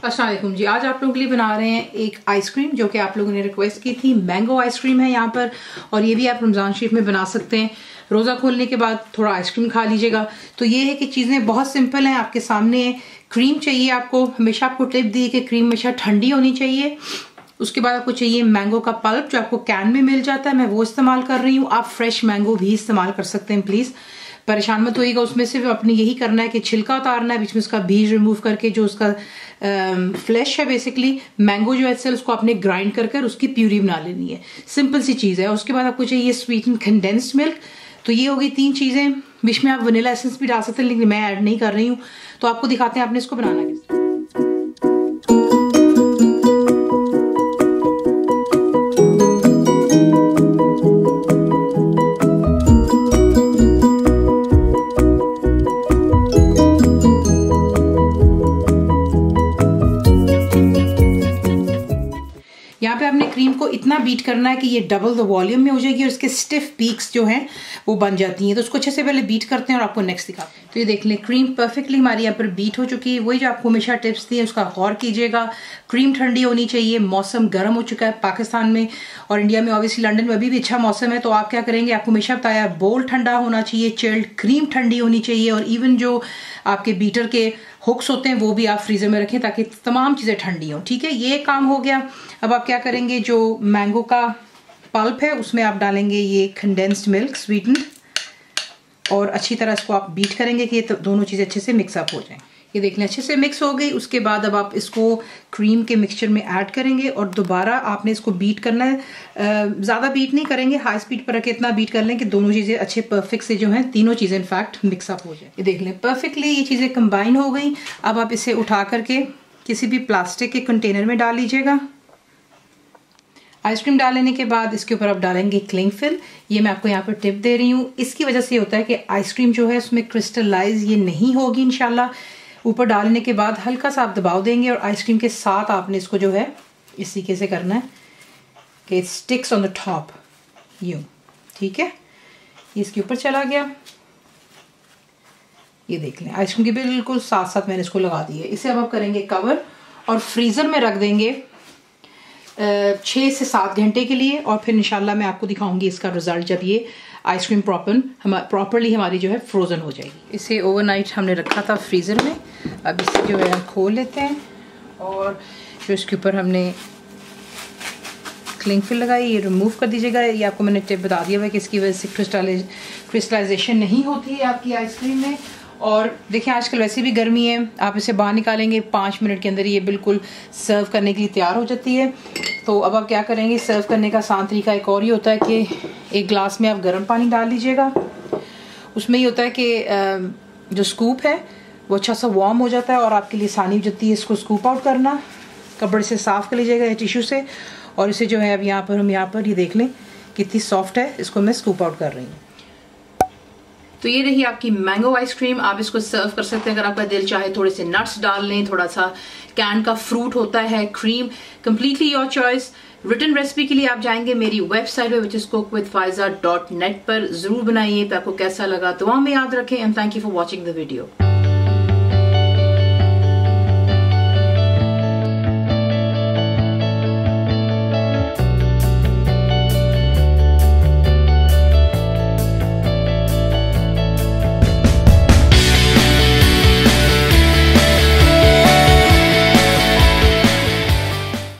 अस्सलाम वालेकुम जी। आज आप लोगों के लिए बना रहे हैं एक आइसक्रीम जो कि आप लोगों ने रिक्वेस्ट की थी। मैंगो आइसक्रीम है यहाँ पर, और ये भी आप रमज़ान शरीफ में बना सकते हैं। रोज़ा खोलने के बाद थोड़ा आइसक्रीम खा लीजिएगा। तो ये है कि चीज़ें बहुत सिंपल हैं, आपके सामने है। क्रीम चाहिए आपको, हमेशा आपको टिप दी कि क्रीम हमेशा ठंडी होनी चाहिए। उसके बाद आपको चाहिए मैंगो का पल्प जो आपको कैन में मिल जाता है, मैं वो इस्तेमाल कर रही हूँ। आप फ्रेश मैंगो भी इस्तेमाल कर सकते हैं, प्लीज़ परेशान मत होइएगा। उसमें सिर्फ अपने यही करना है कि छिलका उतारना है, बीच में उसका बीज रिमूव करके जो उसका फ्लैश है बेसिकली मैंगो जो है उसको आपने ग्राइंड कर उसकी प्यूरी बना लेनी है। सिंपल सी चीज़ है। उसके बाद आपको चाहिए स्वीटेंड कंडेंस्ड मिल्क। तो ये हो गई 3 चीज़ें। बीच में आप वनीला एसेंस भी डाल सकते हैं, लेकिन मैं ऐड नहीं कर रही हूँ। तो आपको दिखाते हैं आपने इसको बनाना कैसे। यहाँ पे आपने क्रीम को इतना बीट करना है कि ये डबल द वॉल्यूम में हो जाएगी और इसके स्टिफ पीक्स जो हैं वो बन जाती हैं। तो उसको अच्छे से पहले बीट करते हैं और आपको नेक्स्ट दिखाते हैं। तो ये देख लें, क्रीम परफेक्टली हमारी यहाँ पर बीट हो चुकी है। वही जो आपको हमेशा टिप्स दी है उसका गौर कीजिएगा। क्रीम ठंडी होनी चाहिए। मौसम गर्म हो चुका है पाकिस्तान में और इंडिया में, ऑब्वियसली लंदन में अभी भी अच्छा मौसम है। तो आप क्या करेंगे, आपको हमेशा बताया बोल ठंडा होना चाहिए, चिल्ड क्रीम ठंडी होनी चाहिए, और इवन जो आपके बीटर के हुक्स होते हैं वो भी आप फ्रीजर में रखें ताकि तमाम चीज़ें ठंडी हों। ठीक है, ये काम हो गया। अब आप क्या करेंगे, जो मैंगो का पल्प है उसमें आप डालेंगे ये कंडेंस्ड मिल्क स्वीटेंड, और अच्छी तरह इसको आप बीट करेंगे कि ये दोनों चीज़ें अच्छे से मिक्सअप हो जाएं। ये देख लें अच्छे से मिक्स हो गई। उसके बाद अब आप इसको क्रीम के मिक्सचर में ऐड करेंगे और दोबारा आपने इसको बीट करना है। ज़्यादा बीट नहीं करेंगे, हाई स्पीड पर रख के इतना बीट कर लें कि दोनों चीज़ें अच्छे परफेक्ट से जो हैं तीनों चीज़ें इनफैक्ट मिक्सअप हो जाए। ये देख लें परफेक्टली ये चीज़ें कंबाइन हो गई। अब आप इसे उठा करके किसी भी प्लास्टिक के कंटेनर में डाल लीजिएगा। आइसक्रीम डाल लेने के बाद इसके ऊपर आप डालेंगे क्लिंग फिल। ये मैं आपको यहाँ पर टिप दे रही हूँ। इसकी वजह से होता है कि आइसक्रीम जो है उसमें क्रिस्टलाइज ये नहीं होगी इंशाल्लाह। ऊपर डालने के बाद हल्का सा आप दबाव देंगे और आइसक्रीम के साथ आपने इसको जो है इस तरीके से करना है कि it sticks on the top यूं। ठीक है, ये इसके ऊपर चला गया। ये देख लें आइसक्रीम के बिल्कुल साथ साथ मैंने इसको लगा दिया। इसे अब आप करेंगे कवर और फ्रीज़र में रख देंगे 6 से 7 घंटे के लिए, और फिर इंशाल्लाह मैं आपको दिखाऊंगी इसका रिजल्ट जब ये आइसक्रीम प्रॉपरली हमारी जो है फ्रोज़न हो जाएगी। इसे ओवरनाइट हमने रखा था फ्रीज़र में। अब इसे जो है हम खोल लेते हैं और जो इसके ऊपर हमने क्लिंग फिल लगाई ये रिमूव कर दीजिएगा। ये आपको मैंने टिप बता दिया है कि इसकी वजह से क्रिस्टलाइजेशन नहीं होती है आपकी आइसक्रीम में। और देखिए आजकल वैसे भी गर्मी है, आप इसे बाहर निकालेंगे 5 मिनट के अंदर ये बिल्कुल सर्व करने के लिए तैयार हो जाती है। तो अब आप क्या करेंगे, सर्व करने का आसान तरीका एक और ही होता है कि एक ग्लास में आप गर्म पानी डाल लीजिएगा। उसमें ये होता है कि जो स्कूप है वो अच्छा सा वार्म हो जाता है और आपके लिए आसानी हो जाती है इसको स्कूप आउट करना। कपड़े से साफ़ कर लीजिएगा या टिश्यू से, और इसे जो है अब यहाँ पर ये देख लें कितनी सॉफ्ट है। इसको मैं स्कूप आउट कर रही हूँ। तो ये रही आपकी मैंगो आइसक्रीम। आप इसको सर्व कर सकते हैं अगर आपका दिल चाहे थोड़े से नट्स डाल लें, थोड़ा सा कैन का फ्रूट होता है, cream, completely your choice. Written recipe के लिए आप जाएंगे मेरी वेबसाइट पे which is cookwithfaiza.net पर। जरूर बनाइए। तो आपको कैसा लगा दुआ में याद रखें, and thank you for watching the video.